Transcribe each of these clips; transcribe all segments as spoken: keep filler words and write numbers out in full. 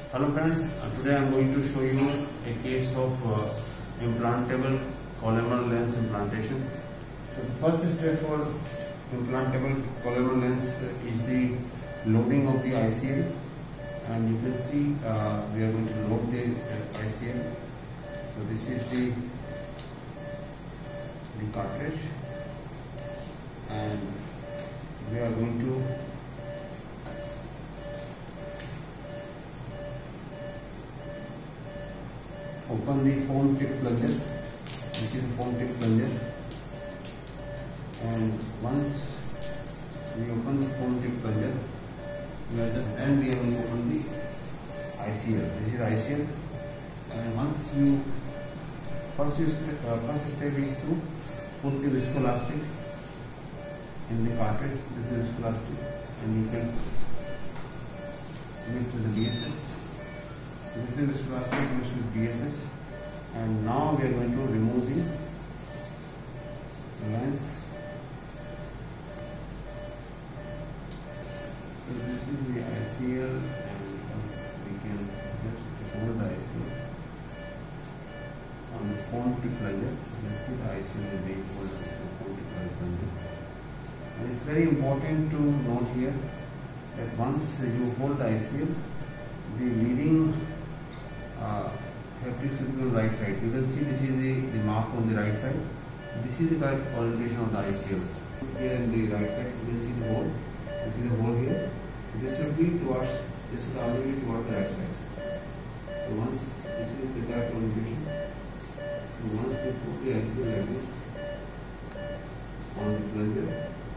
Hello friends, uh, today I am going to show you a case of uh, implantable Collamer lens implantation. So the first step for implantable Collamer lens is the loading of the I C L, and you can see uh, we are going to load the uh, I C L. So this is the the cartridge, and we are going to open the foam tip plunger. This is the foam tip plunger, and once we open the foam tip plunger, we are just then we are going to open the I C L. This is I C L, and once you first you step, uh, first step is to put the viscoelastic in the cartridge. This is viscoelastic, and you can mix with the B S S. This is viscoelastic mixed with B S S, and now we are going to remove the lens. So this is the I C L, and once we can just hold the I C L on the foam tip plunger. You can see the I C L is being held on the foam tip plunger. And it's very important to note here that once you hold the I C L, the leading uh, haptics will be on the right side. You can see this is the, the mark on the right side. This is the correct orientation of the I C L. Here in the right side, you can see the hole. You see the hole here. This should be towards, this is already towards the right side. So once this is the correct orientation, so once we put the I C L like this on the plunger,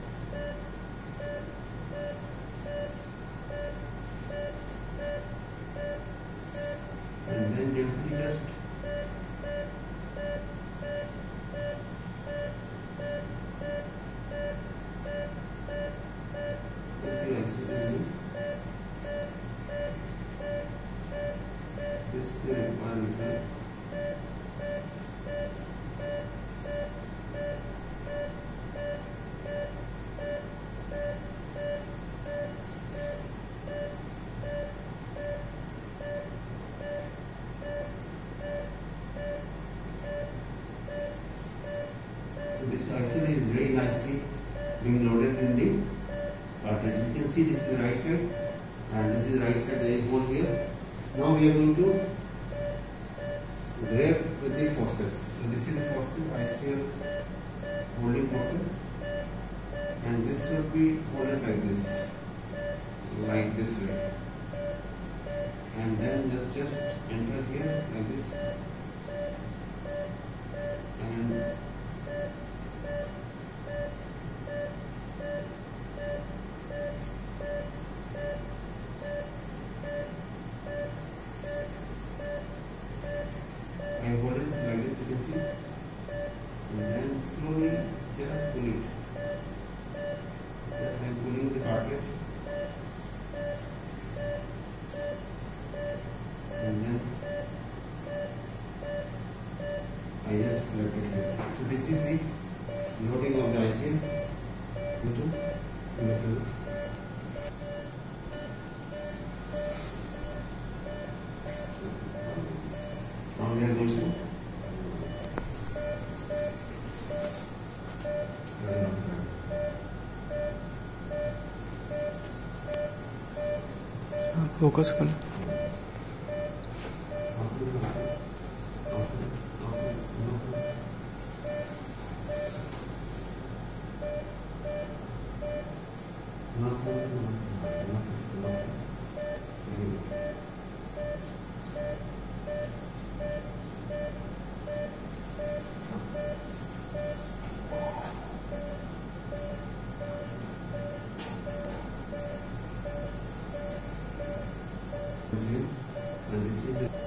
and then gently just put the I C L in. Just the requirement. So this I C L is very nicely being loaded in the cartridge. You can see this is the right side, and this is the right side. There is hole here. Now we are going to grab with the faucet. So this is the faucet, I C L holding faucet, and this will be holded like this, like this way, and then just enter here like this, and I hold it like this, you can see, and then slowly just pull it. Just I am pulling the cartridge, and then I just let it here. So this is the loading of the I C L into the plunger. Now we are going to focus कर and this is the,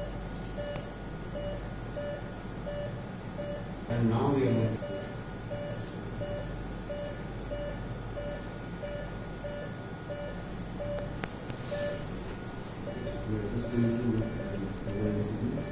and now we are going to we are just going to look at the L C D.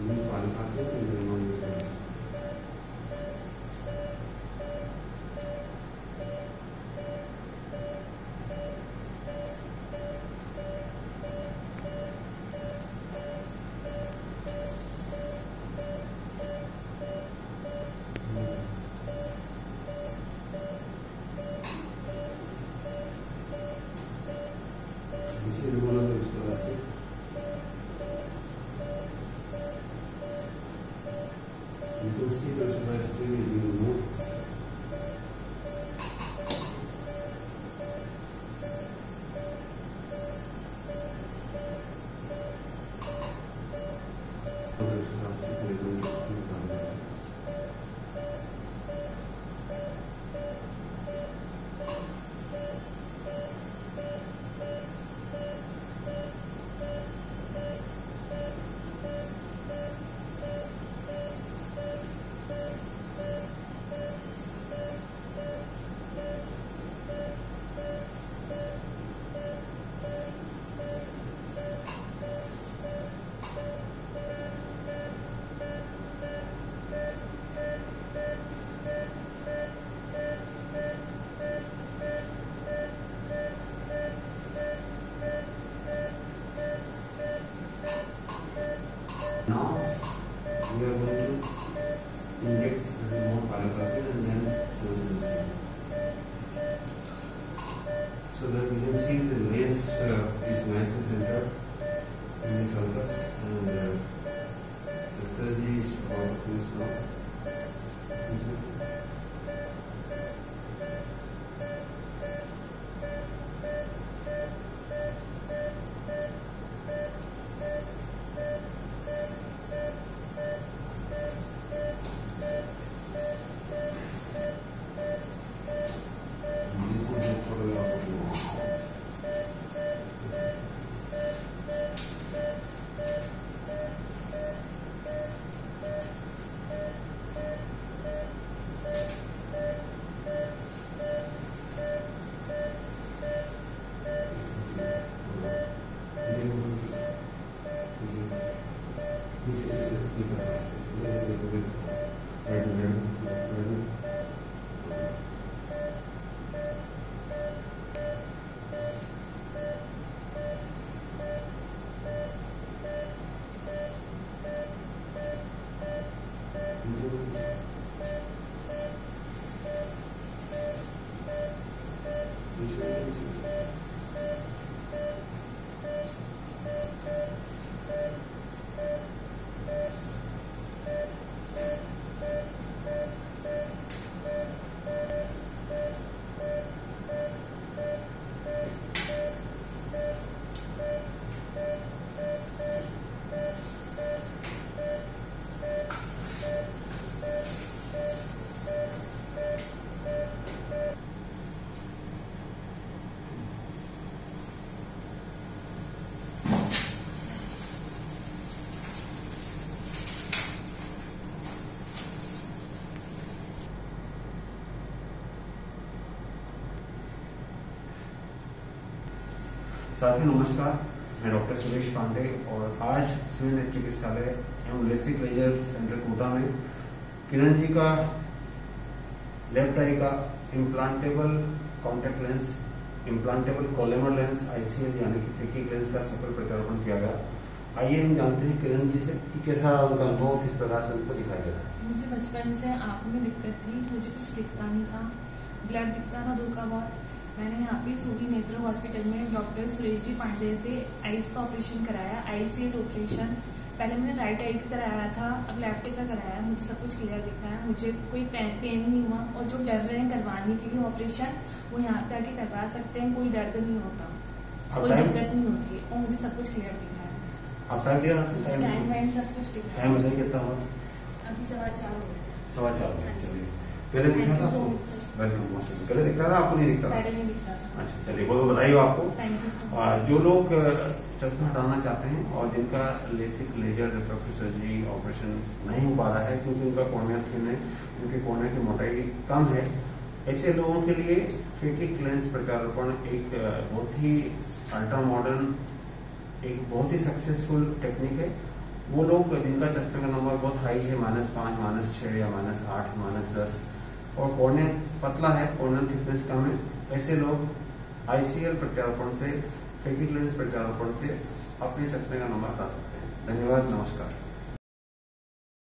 You can see that by still you know. Now we are going to inject more pilocarpine and then close the skin. So that we can see the lens uh, is nicely centered in the sulcus, and uh, the surgery is about to finish now. साथी नमस्कार, मैं doctor Suresh Pandey और आज civil नेत्र चिकित्सालय एवं LASIK laser centre Kota में किरण जी का लेफ्ट आई का implantable contact lens, implantable collamer lens ICL यानी कि फैकिक लेंस का सफल प्रत्यारोपण किया गया। आइए हम जानते हैं किरण जी से कि कैसा उनका अनुभव किस प्रकार से उनको दिखाई दे रहा है। मुझे बचपन से आंखों में दिक्कत थी, मुझे कुछ दिखता नहीं था, ब्लड दिखता था दूर का बहुत। मैंने यहाँ पे सूरी नेत्र हॉस्पिटल में डॉक्टर सुरेश जी पांडे से आईज का ऑपरेशन कराया, आईसीएल ऑपरेशन। पहले मैंने राइट आई का कराया था, अब लेफ्ट आई का कराया। मुझे सब कुछ क्लियर दिख रहा है, मुझे कोई पेन पेन नहीं हुआ। और जो डर रहे हैं करवाने के लिए ऑपरेशन, वो यहाँ पे आके करवा सकते हैं, कोई दर्द नहीं होता, कोई दिक्कत नहीं होती और मुझे सब कुछ क्लियर दिख रहा है। आप टाइम दिया टाइम वाइम सब कुछ दिख रहा है। टाइम बताइए कितना हुआ? अभी सवा चार हो गए। सवा चार हो गए। पहले दिखा था आपको? पहले दिखता था, आपको नहीं दिखता था? पहले नहीं दिखता था। अच्छा, चलिए बहुत बधाई हो आपको। Thank you. और जो लोग चश्मा हटाना चाहते हैं और जिनका LASIK laser refractive surgery operation नहीं हो पा रहा है क्योंकि उनका कॉर्निया थिन है, उनके कॉर्निया की मोटाई कम है, ऐसे लोगों के लिए फैकिक लेंस प्रत्यारोपण एक बहुत ही अल्ट्रा मॉडर्न, एक बहुत ही सक्सेसफुल टेक्निक है वो लोग जिनका चश्मे का नंबर बहुत हाई है, माइनस पाँच, माइनस छः या माइनस आठ, माइनस दस, और कॉर्निया पतला है, कॉर्नियल थिकनेस कम है, ऐसे लोग आईसीएल प्रत्यारोपण से, फेकिक लेंस प्रत्यारोपण से अपने चश्मे का नंबर हटा सकते हैं। धन्यवाद, नमस्कार।